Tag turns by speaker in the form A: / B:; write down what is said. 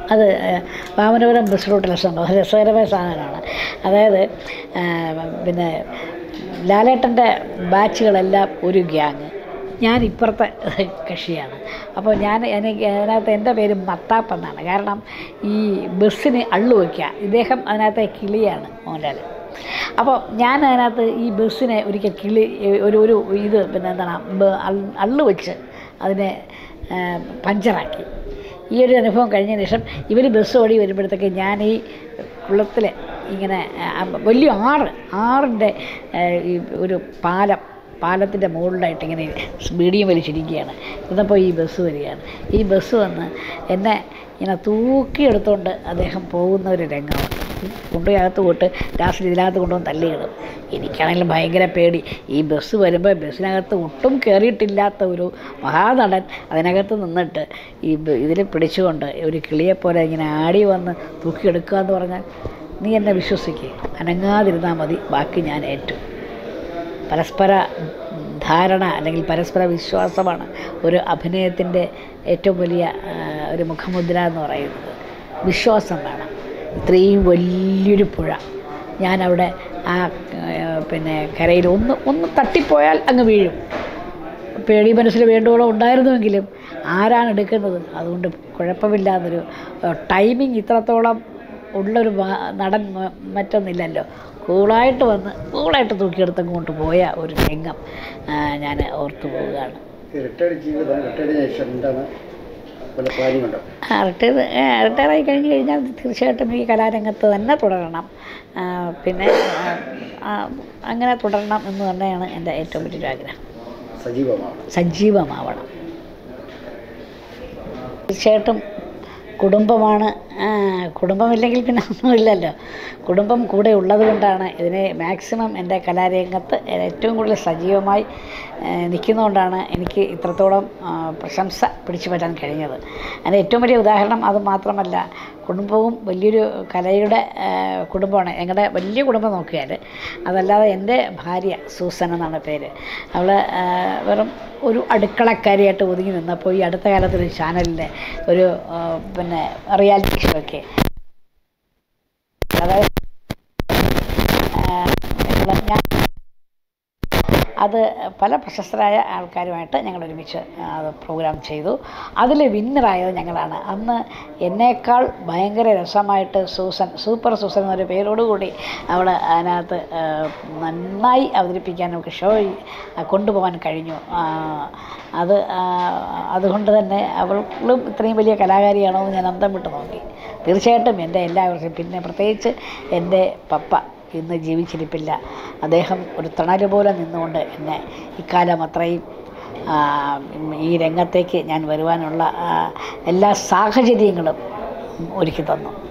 A: അത് വാമനപുരം ബസ് റൂട്ടിലെ സംഭവം രസകരമായ സാധനമാണ്. അതായത് പിന്നെ ലാലേട്ടൻ്റെ ബാച്ചുകളെല്ലാം ഒരു ഗ്യാങ്, ഞാൻ ഇപ്പുറത്തെ കക്ഷിയാണ്. അപ്പോൾ എനിക്ക് അതിനകത്ത് എൻ്റെ പേര് മത്താപ്പ് എന്നാണ്. കാരണം ഈ ബസ്സിന് അള്ളു വയ്ക്കുക, ഇദ്ദേഹം അതിനകത്തെ കിളിയാണ് മോഹൻലാൽ. അപ്പോൾ ഞാൻ അതിനകത്ത് ഈ ബസ്സിനെ ഒരിക്കൽ ഒരു ഇത് പിന്നെ എന്താണ് അള്ളു വെച്ച് അതിനെ പഞ്ചറാക്കി. ഈ ഒരു അനുഭവം കഴിഞ്ഞതിന് ശേഷം ഇവർ ബസ് ഓടി വരുമ്പോഴത്തേക്ക് ഞാൻ ഈ കുളത്തിൽ ഇങ്ങനെ വലിയ ആറിൻ്റെ ഈ ഒരു പാലത്തിൻ്റെ മുകളിലായിട്ട് ഇങ്ങനെ മീഡിയം വലിച്ചിരിക്കുകയാണ്. ഇന്നപ്പോൾ ഈ ബസ് വരികയാണ്. ഈ ബസ് വന്ന് എന്നെ ഇങ്ങനെ തൂക്കിയെടുത്തുകൊണ്ട് അദ്ദേഹം പോകുന്ന ഒരു രംഗമാണ്. കൊണ്ടുപോയി അകത്ത് പോയിട്ട് ലാസ്റ്റിൽ ഇതിനകത്ത് കൊണ്ടുവന്ന് തള്ളിയിടും. എനിക്കാണെങ്കിലും ഭയങ്കര പേടി. ഈ ബസ് വരുമ്പോൾ ബസ്സിനകത്ത് ഒട്ടും കയറിയിട്ടില്ലാത്ത ഒരു മഹാനടൻ അതിനകത്ത് നിന്നിട്ട് ഇതിൽ പിടിച്ചുകൊണ്ട് ഒരു കിളിയെപ്പോലെ ഇങ്ങനെ ആടി വന്ന് തൂക്കിയെടുക്കുക എന്ന് പറഞ്ഞാൽ നീ എന്നെ വിശ്വസിക്കുക, അനങ്ങാതിരുന്നാൽ മതി, ബാക്കി ഞാൻ ഏറ്റു. പരസ്പര ധാരണ അല്ലെങ്കിൽ പരസ്പര വിശ്വാസമാണ് ഒരു അഭിനയത്തിൻ്റെ ഏറ്റവും വലിയ ഒരു മുഖമുദ്ര എന്ന് പറയുന്നത്. വിശ്വാസം വേണം. ഇത്രയും വലിയൊരു പുഴ, ഞാനവിടെ ആ പിന്നെ കരയിൽ ഒന്ന് തട്ടിപ്പോയാൽ അങ്ങ് വീഴും. പേടി മനസ്സിൽ വേണ്ടോളം ഉണ്ടായിരുന്നുവെങ്കിലും ആരാണ് എടുക്കുന്നത്? അതുകൊണ്ട് കുഴപ്പമില്ല എന്നൊരു ടൈമിങ് ഇത്രത്തോളം ഉള്ളൊരു നടൻ മറ്റൊന്നില്ലല്ലോ. കൂളായിട്ട് തൂക്കിയെടുത്തങ്ങ് കൊണ്ട് പോയ ഒരു രംഗം ഞാൻ ഓർത്തു പോവുകയാണ്. റിട്ടയറായി കഴിഞ്ഞ് കഴിഞ്ഞാൽ തീർച്ചയായിട്ടും ഈ കലാരംഗത്ത് തന്നെ തുടരണം. പിന്നെ അങ്ങനെ തുടരണം എന്ന് തന്നെയാണ് എൻ്റെ ഏറ്റവും വലിയൊരു ആഗ്രഹം. സജീവമാവണം. തീർച്ചയായിട്ടും കുടുംബമാണ്. കുടുംബമില്ലെങ്കിൽ പിന്നെ ഒന്നുമില്ലല്ലോ. കുടുംബം കൂടെ ഉള്ളത് കൊണ്ടാണ് ഇതിനെ മാക്സിമം എൻ്റെ കലാരംഗത്ത് ഏറ്റവും കൂടുതൽ സജീവമായി നിൽക്കുന്നതുകൊണ്ടാണ് എനിക്ക് ഇത്രത്തോളം പ്രശംസ പിടിച്ചു പറ്റാൻ കഴിഞ്ഞത്. അതിൻ്റെ ഏറ്റവും വലിയ ഉദാഹരണം അത് മാത്രമല്ല, കുടുംബവും വലിയൊരു കലയുടെ കുടുംബമാണ്. ഞങ്ങളുടെ വലിയ കുടുംബം നോക്കിയാൽ അതല്ലാതെ എൻ്റെ ഭാര്യ സൂസൻ എന്നാണ് പേര്. അവൾ വെറും ഒരു അടുക്കളക്കാരിയായിട്ട് ഒതുങ്ങി നിന്നപ്പോൾ ഈ അടുത്ത കാലത്തൊരു ചാനലിൻ്റെ ഒരു പിന്നെ റിയാലിറ്റി ഷോ ഒക്കെ, അതായത് അത് പല പ്രശസ്തരായ ആൾക്കാരുമായിട്ട് ഞങ്ങൾ ഒരുമിച്ച് അത് പ്രോഗ്രാം ചെയ്തു. അതിൽ വിന്നറായത് ഞങ്ങളാണ്. അന്ന് എന്നേക്കാൾ ഭയങ്കര രസമായിട്ട് സൂപ്പർ സൂസൻ എന്നൊരു പേരോടുകൂടി അവൾ അതിനകത്ത് നന്നായി അവതരിപ്പിക്കാൻ നമുക്ക് ഷോ കൊണ്ടുപോകാൻ കഴിഞ്ഞു. അതുകൊണ്ട് തന്നെ അവളും ഇത്രയും വലിയ കലാകാരിയാണോ എന്ന് ഞാൻ അന്തം വിട്ട് നോക്കി. തീർച്ചയായിട്ടും എൻ്റെ എല്ലാവർക്കും, പിന്നെ പ്രത്യേകിച്ച് എൻ്റെ പപ്പ ഇന്ന് ജീവിച്ചിരിപ്പില്ല. അദ്ദേഹം ഒരു തണല് പോലെ നിന്നുകൊണ്ട് എന്നെ ഇക്കാലം അത്രയും ഈ രംഗത്തേക്ക് ഞാൻ വരുവാനുള്ള എല്ലാ സാഹചര്യങ്ങളും ഒരുക്കി തന്നു.